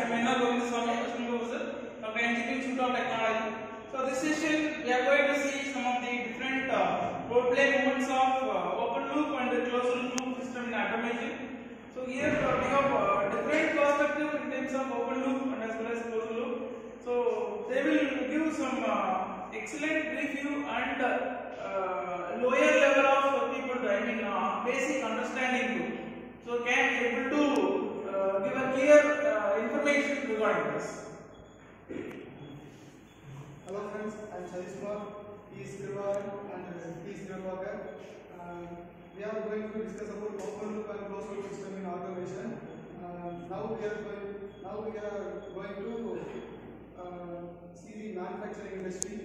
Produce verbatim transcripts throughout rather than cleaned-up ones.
am N R Govinthasamy, Professor, Doctor Institute of Technology. So this session we are going to see some of the different uh, role play movements of uh, open loop and closed loop system in automation. So here uh, we have uh, different perspective in terms of open loop and as well as closed loop. So they will give some uh, excellent review and uh, lower level of people, I mean uh, basic understanding. So can be able to uh, give a clear uh, information regarding this. Hello friends, I am Shalishkumar, he is Krivar and he is Krivagar. Uh, we are going to discuss about open loop and closed loop system in automation. Uh, now we are going, now we are going to uh, see the manufacturing industry.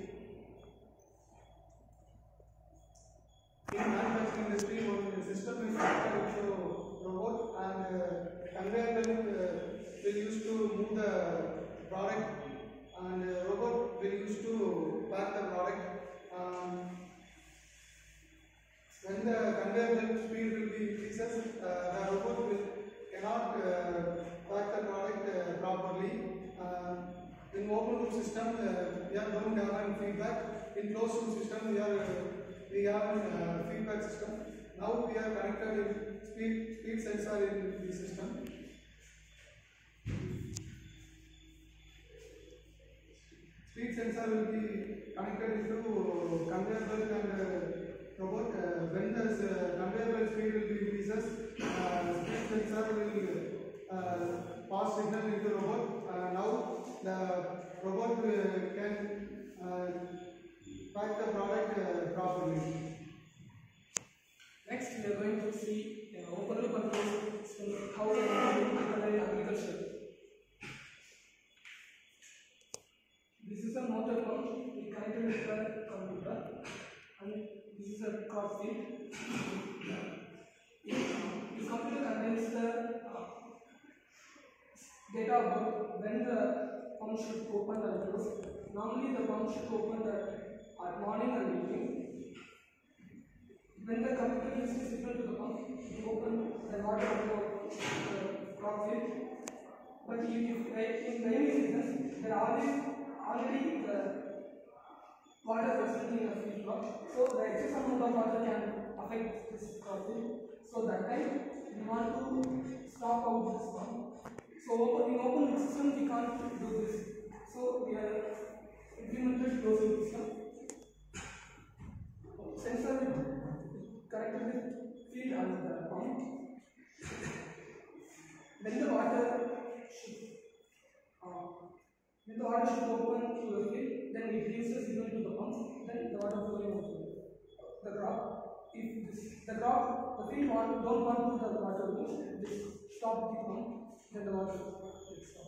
In manufacturing industry, one system is connected to robot and uh, conveyor belt uh, will use to move the product. And uh, robot will use to pack the product. Um, when the conveyor belt speed will be increases, uh, the robot will cannot uh, pack the product uh, properly. Uh, in open loop system, uh, we are don't have any feedback. In closed loop system, we are uh, we have a uh, feedback system. Now we are connected in speed speed sensor in the system. Speed sensor will be connected into conveyor belt and uh, robot. Uh, when the uh, conveyor belt speed will be increases, uh, speed sensor will uh, pass signal into robot. Uh, now the robot uh, can uh, pack the product uh, properly. Next, we are going to see uh, open loop and closed loop system, how they are implemented in agriculture. This is a motor pump, we connected with the computer, and this is a crop feed. The computer contains the uh, data about when the pump should open and close. Normally, the pump should open at, at morning and evening. When the computer gives the signal to the pump, it opens the water into the crop field. But if, in rainy seasons, there are always already the water present in a field block, so the excess amount of water can affect this crop field. So that time we want to stop out this pump. So in open loop system we can't do this. So we are implemented closed loop system. Sensor connected with field and the pump. When the water should uh, when the water should open to the field, then it gives the signal to the pump, then the water flowing into the crop. If this, the crop, the field want, don't want to the water move, just stop the pump, then the water will stop.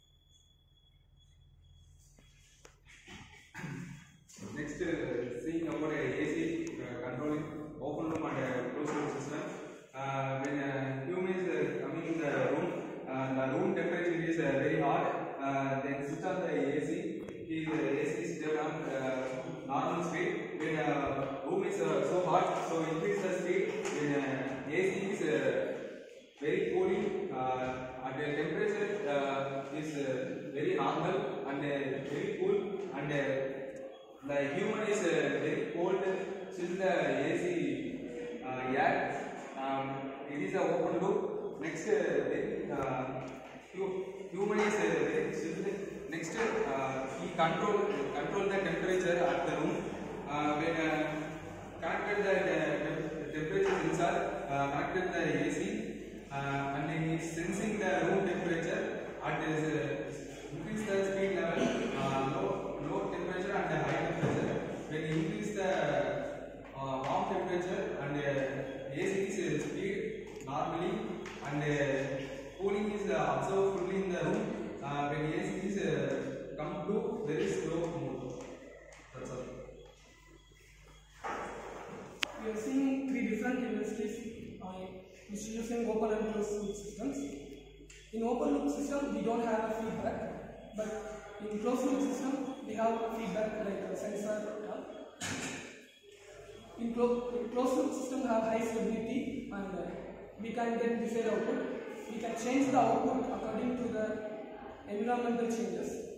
Next, uh, seeing about a AC uh, controlling open loop and uh, closed loop system. Uh, when uh, human is uh, coming in the room, uh, the room temperature is uh, very hot. Uh, then switch on the A C. His uh, A C is still on uh, normal speed. When uh, room is uh, so hot, so increase the speed. When uh, A C is uh, very cooling, uh, and the temperature uh, is uh, very normal and uh, very cool, and uh, the human is uh, very cold. Still the A C uh, air. Um, it is a open loop. Next, uh, then, uh, human is uh, very still. Next, uh, he control control the temperature at the room. Uh, when uh, connected the uh, temperature sensor, uh, connected the A C, uh, and then he is sensing the room temperature at his uh, increase the speed level, uh, low low temperature and high temperature. When he increase the uh, warm temperature and uh, A C is uh, speed normally, and uh, cooling is uh, observed fully in the room. Uh, when A C is uh, come to very slow mode. That's all. We are seeing three different industries uh, using open and closed loop systems. In open loop system, we don't have a feedback, but in closed loop system, we have feedback like a sensor. In, clo in closed loop system, have high stability, and uh, we can get desired output. We can change the output according to the environmental changes.